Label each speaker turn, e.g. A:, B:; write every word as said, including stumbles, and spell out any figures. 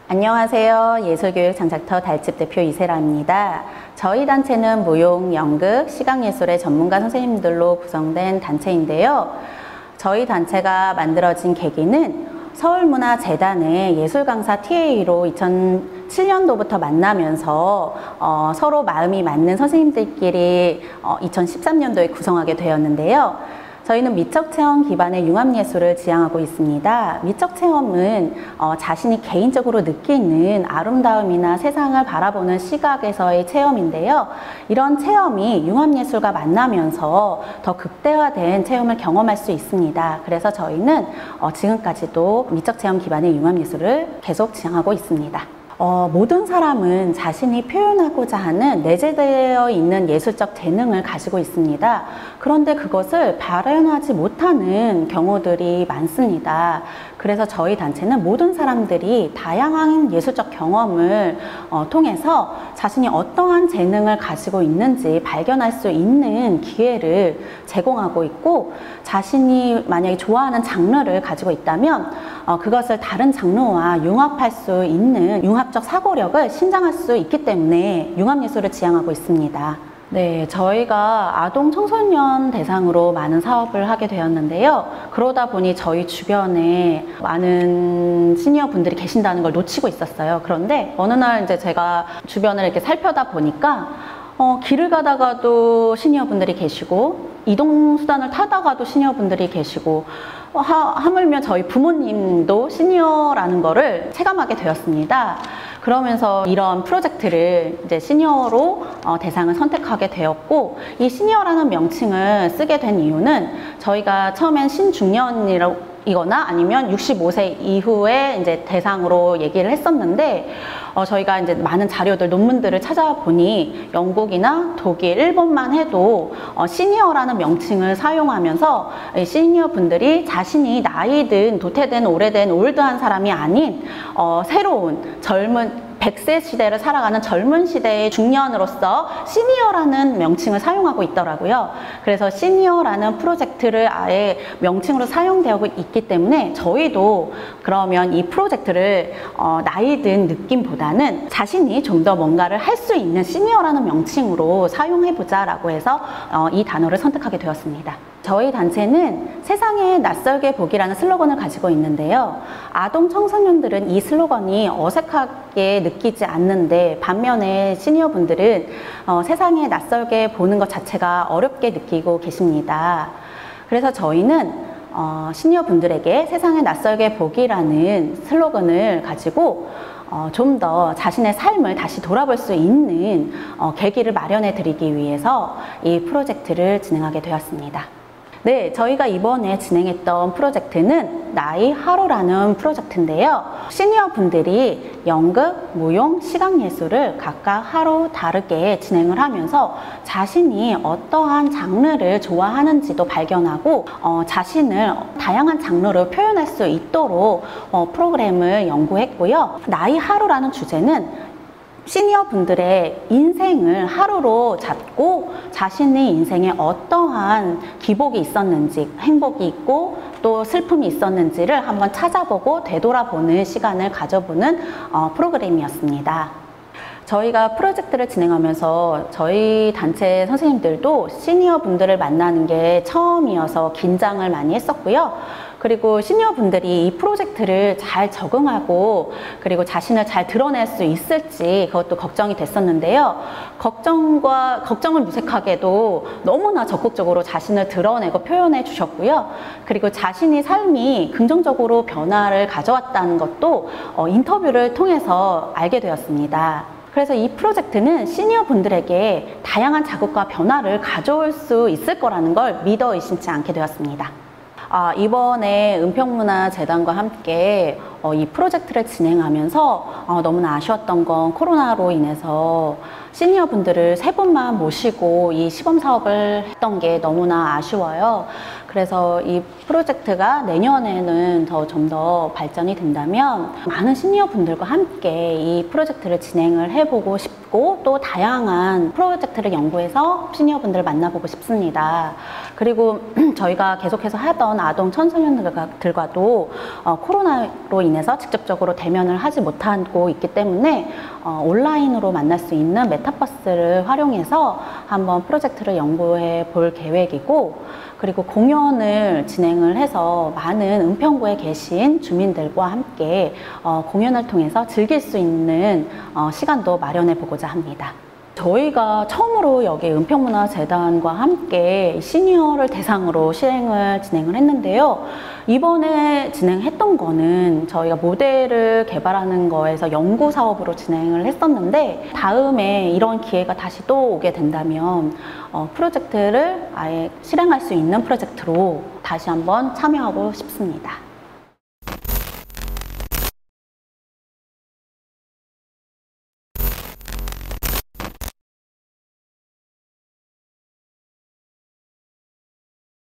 A: 안녕하세요. 예술교육 장작터 달집 대표 이세라입니다. 저희 단체는 무용, 연극, 시각예술의 전문가 선생님들로 구성된 단체인데요. 저희 단체가 만들어진 계기는 서울문화재단의 예술강사 티에이로 이천칠 년도부터 만나면서 어, 서로 마음이 맞는 선생님들끼리 어, 이천십삼 년도에 구성하게 되었는데요. 저희는 미적체험 기반의 융합예술을 지향하고 있습니다. 미적체험은 어, 자신이 개인적으로 느끼는 아름다움이나 세상을 바라보는 시각에서의 체험인데요. 이런 체험이 융합예술과 만나면서 더 극대화된 체험을 경험할 수 있습니다. 그래서 저희는 어, 지금까지도 미적체험 기반의 융합예술을 계속 지향하고 있습니다. 어, 모든 사람은 자신이 표현하고자 하는 내재되어 있는 예술적 재능을 가지고 있습니다. 그런데 그것을 발현하지 못하는 경우들이 많습니다. 그래서 저희 단체는 모든 사람들이 다양한 예술적 경험을 어, 통해서 자신이 어떠한 재능을 가지고 있는지 발견할 수 있는 기회를 제공하고 있고, 자신이 만약에 좋아하는 장르를 가지고 있다면 어, 그것을 다른 장르와 융합할 수 있는 융합적 사고력을 신장할 수 있기 때문에 융합예술을 지향하고 있습니다. 네, 저희가 아동 청소년 대상으로 많은 사업을 하게 되었는데요. 그러다 보니 저희 주변에 많은 시니어 분들이 계신다는 걸 놓치고 있었어요. 그런데 어느 날 이제 제가 주변을 이렇게 살펴다 보니까 어, 길을 가다가도 시니어 분들이 계시고, 이동수단을 타다가도 시니어 분들이 계시고, 하, 하물며 저희 부모님도 시니어라는 거를 체감하게 되었습니다. 그러면서 이런 프로젝트를 이제 시니어로 어, 대상을 선택하게 되었고, 이 시니어라는 명칭을 쓰게 된 이유는 저희가 처음엔 신중년이라고 이거나 아니면 육십오 세 이후에 이제 대상으로 얘기를 했었는데, 어, 저희가 이제 많은 자료들, 논문들을 찾아보니 영국이나 독일, 일본만 해도 어, 시니어라는 명칭을 사용하면서 시니어 분들이 자신이 나이든 도태된 오래된 올드한 사람이 아닌 어, 새로운 젊은 백 세 시대를 살아가는 젊은 시대의 중년으로서 시니어라는 명칭을 사용하고 있더라고요. 그래서 시니어라는 프로젝트를 아예 명칭으로 사용되고 있기 때문에 저희도 그러면 이 프로젝트를 어, 나이든 느낌보다는 자신이 좀 더 뭔가를 할 수 있는 시니어라는 명칭으로 사용해보자 라고 해서 어, 이 단어를 선택하게 되었습니다. 저희 단체는 세상에 낯설게 보기라는 슬로건을 가지고 있는데요. 아동 청소년들은 이 슬로건이 어색하게 느끼지 않는데, 반면에 시니어분들은 어, 세상에 낯설게 보는 것 자체가 어렵게 느끼고 계십니다. 그래서 저희는 어, 시니어분들에게 세상에 낯설게 보기라는 슬로건을 가지고 어, 좀 더 자신의 삶을 다시 돌아볼 수 있는 어, 계기를 마련해 드리기 위해서 이 프로젝트를 진행하게 되었습니다. 네, 저희가 이번에 진행했던 프로젝트는 나이 하루라는 프로젝트인데요. 시니어 분들이 연극, 무용, 시각예술을 각각 하루 다르게 진행을 하면서 자신이 어떠한 장르를 좋아하는지도 발견하고 어, 자신을 다양한 장르로 표현할 수 있도록 어, 프로그램을 연구했고요. 나이 하루라는 주제는 시니어 분들의 인생을 하루로 잡고 자신의 인생에 어떠한 기복이 있었는지, 행복이 있고 또 슬픔이 있었는지를 한번 찾아보고 되돌아보는 시간을 가져보는 어, 프로그램이었습니다. 저희가 프로젝트를 진행하면서 저희 단체 선생님들도 시니어 분들을 만나는 게 처음이어서 긴장을 많이 했었고요. 그리고 시니어 분들이 이 프로젝트를 잘 적응하고 그리고 자신을 잘 드러낼 수 있을지 그것도 걱정이 됐었는데요. 걱정과 걱정을 무색하게도 너무나 적극적으로 자신을 드러내고 표현해 주셨고요. 그리고 자신의 삶이 긍정적으로 변화를 가져왔다는 것도 어, 인터뷰를 통해서 알게 되었습니다. 그래서 이 프로젝트는 시니어 분들에게 다양한 자극과 변화를 가져올 수 있을 거라는 걸 믿어 의심치 않게 되었습니다. 아, 이번에 은평문화재단과 함께 어, 이 프로젝트를 진행하면서 어, 너무나 아쉬웠던 건 코로나로 인해서 시니어 분들을 세 분만 모시고 이 시범 사업을 했던 게 너무나 아쉬워요. 그래서 이 프로젝트가 내년에는 더 좀 더 발전이 된다면 많은 시니어 분들과 함께 이 프로젝트를 진행을 해보고 싶고 싶고 또 다양한 프로젝트를 연구해서 시니어분들을 만나보고 싶습니다. 그리고 저희가 계속해서 하던 아동 청소년들과도 어, 코로나로 인해서 직접적으로 대면을 하지 못하고 있기 때문에 어, 온라인으로 만날 수 있는 메타버스를 활용해서 한번 프로젝트를 연구해 볼 계획이고, 그리고 공연을 진행을 해서 많은 은평구에 계신 주민들과 함께 어, 공연을 통해서 즐길 수 있는 어, 시간도 마련해 보고자 합니다. 저희가 처음으로 여기 은평문화재단과 함께 시니어를 대상으로 시행을 진행을 했는데요. 이번에 진행했던 거는 저희가 모델을 개발하는 거에서 연구 사업으로 진행을 했었는데, 다음에 이런 기회가 다시 또 오게 된다면 어, 프로젝트를 아예 실행할 수 있는 프로젝트로 다시 한번 참여하고 싶습니다.